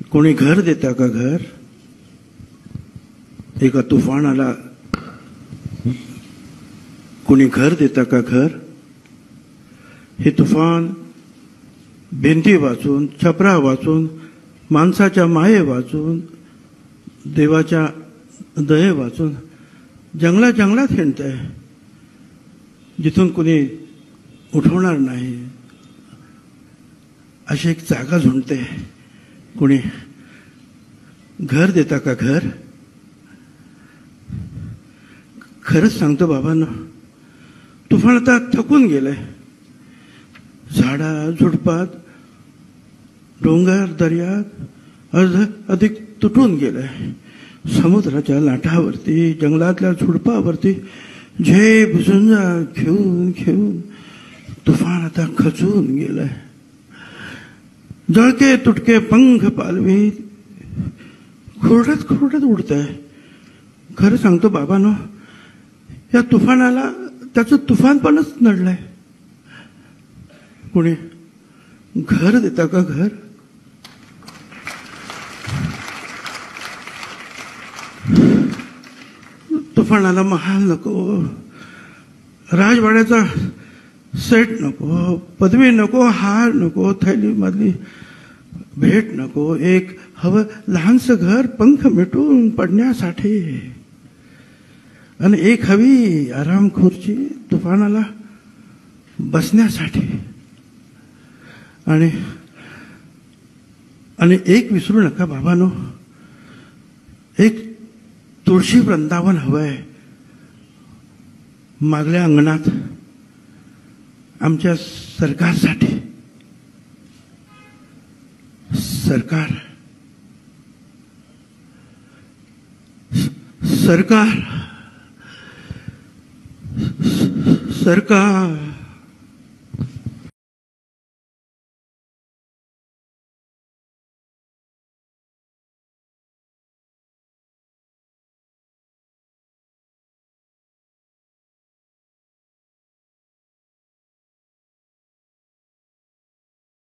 कोणी घर देता का घर? एका तुफानाला कोणी घर देता का घर? हे तुफान भिंती वाचून, छपरा वाचून, माणसाच्या माये वाचून, देवाच्या दये वाचून जंगला जंगलात हिंडतंय, जिथून कोणी उठवणार नाही अशी एक जागा झुंडते. कोणी घर देता का घर? खरंच सांगतो बाबांनो, तुफान आता थकून गेलंय. झाडा झुडपात, डोंगर दर्यात अधिक तुटून गेलंय. समुद्राच्या लाटावरती, जंगलातल्या झुडपावरती झेप झुंजा घेऊन घेऊन तुफान आता खचून गेलंय. जळके तुटके पंख पालवीत खुरडत खुरडत उडतंय. खरं सांगतो बाबांनो, या तुफानाला त्याचं तुफानपणच नडलंय. कोणी घर देता का घर? तुफानाला महाल नको, राजवाड्याचा सेट नको, पदवी नको, हार नको, थैलीमधली भेट नको. एक हवं लहानसं घर पंख मिटून पडण्यासाठी, आणि एक हवी आराम खुर्ची तुफानाला बसण्यासाठी. आणि आणि एक विसरू नका बाबांनो, एक तुळशी वृंदावन हवंय मागल्या अंगणात आमच्या सरकारसाठी. सरकार सरकार सरकार